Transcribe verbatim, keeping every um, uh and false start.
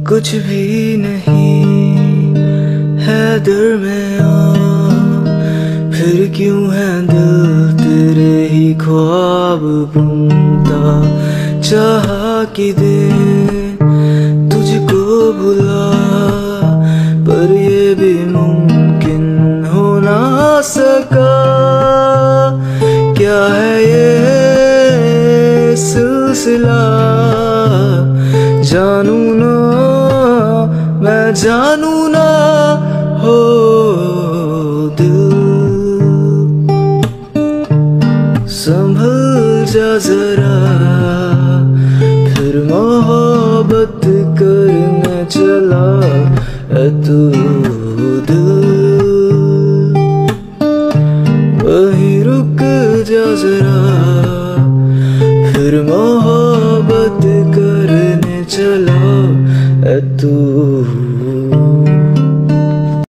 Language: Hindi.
कुछ भी नहीं है दरमियां, फिर क्यों है दिल तेरे ही ख्वाब बुनता। चाहा कि दिन तुझको भुला, पर ये भी मुमकिन हो ना सका। क्या है ये सिलसिला, जानू ना मैं जानू ना हो दिल। संभल जा जरा, फिर मोहब्बत करने चला है तू दिल। वहीं रुक जा जरा, फिर मोहब्बत करने चला है तू।